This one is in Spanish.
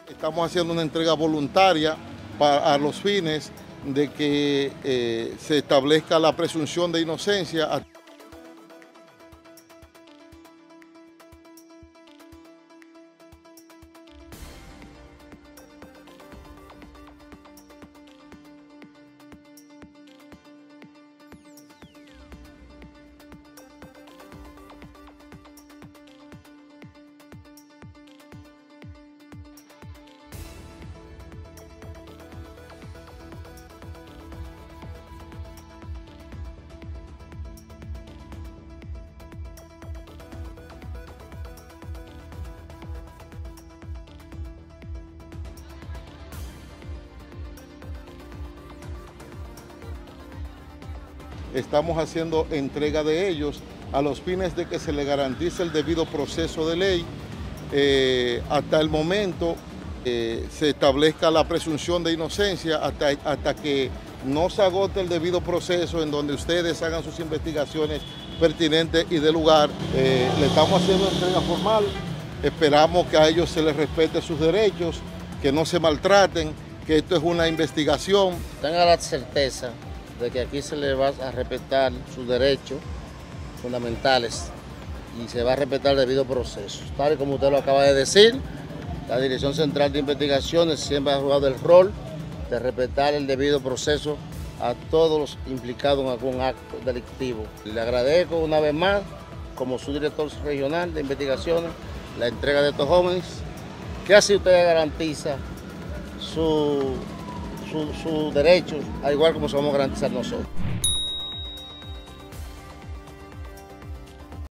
Estamos haciendo una entrega voluntaria a los fines de que se establezca la presunción de inocencia. Estamos haciendo entrega de ellos a los fines de que se le garantice el debido proceso de ley. Hasta el momento se establezca la presunción de inocencia hasta que no se agote el debido proceso en donde ustedes hagan sus investigaciones pertinentes y de lugar. Le estamos haciendo entrega formal, esperamos que a ellos se les respete sus derechos, que no se maltraten, que esto es una investigación. Tenga la certeza de que aquí se le va a respetar sus derechos fundamentales y se va a respetar el debido proceso. Tal y como usted lo acaba de decir, la Dirección Central de Investigaciones siempre ha jugado el rol de respetar el debido proceso a todos los implicados en algún acto delictivo. Le agradezco una vez más, como su director regional de investigaciones, la entrega de estos jóvenes, que así usted garantiza sus derechos, al igual como se vamos a garantizar nosotros.